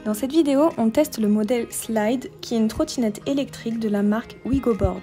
Dans cette vidéo, on teste le modèle Slide, qui est une trottinette électrique de la marque WeGoBoard.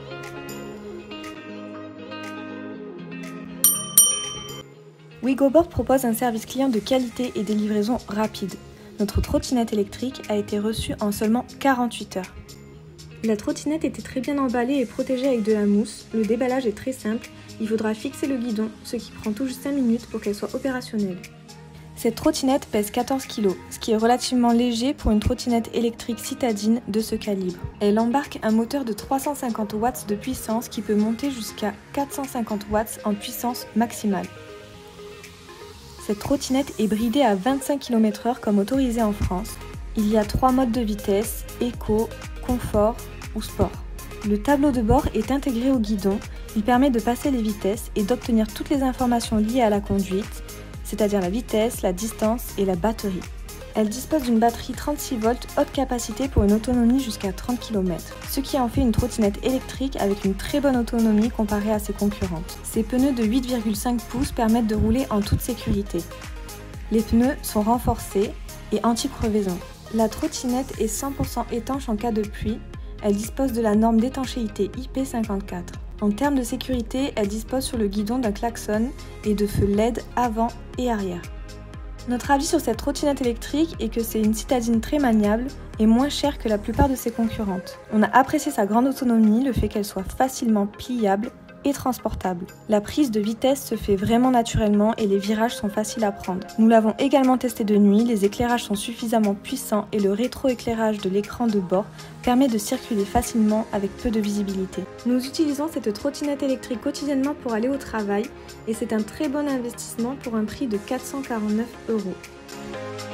WeGoBoard propose un service client de qualité et des livraisons rapides. Notre trottinette électrique a été reçue en seulement 48 heures. La trottinette était très bien emballée et protégée avec de la mousse. Le déballage est très simple, il faudra fixer le guidon, ce qui prend tout juste 5 minutes pour qu'elle soit opérationnelle. Cette trottinette pèse 14 kg, ce qui est relativement léger pour une trottinette électrique citadine de ce calibre. Elle embarque un moteur de 350 watts de puissance qui peut monter jusqu'à 450 watts en puissance maximale. Cette trottinette est bridée à 25 km/h comme autorisé en France. Il y a 3 modes de vitesse, éco, confort ou sport. Le tableau de bord est intégré au guidon, il permet de passer les vitesses et d'obtenir toutes les informations liées à la conduite, c'est-à-dire la vitesse, la distance et la batterie. Elle dispose d'une batterie 36 volts haute capacité pour une autonomie jusqu'à 30 km, ce qui en fait une trottinette électrique avec une très bonne autonomie comparée à ses concurrentes. Ses pneus de 8,5 pouces permettent de rouler en toute sécurité. Les pneus sont renforcés et anti-crevaison. La trottinette est 100% étanche en cas de pluie. Elle dispose de la norme d'étanchéité IP54. En termes de sécurité, elle dispose sur le guidon d'un klaxon et de feux LED avant et arrière. Notre avis sur cette trottinette électrique est que c'est une citadine très maniable et moins chère que la plupart de ses concurrentes. On a apprécié sa grande autonomie, le fait qu'elle soit facilement pliable et transportable. La prise de vitesse se fait vraiment naturellement et les virages sont faciles à prendre. Nous l'avons également testé de nuit, les éclairages sont suffisamment puissants et le rétroéclairage de l'écran de bord permet de circuler facilement avec peu de visibilité. Nous utilisons cette trottinette électrique quotidiennement pour aller au travail et c'est un très bon investissement pour un prix de 449 €.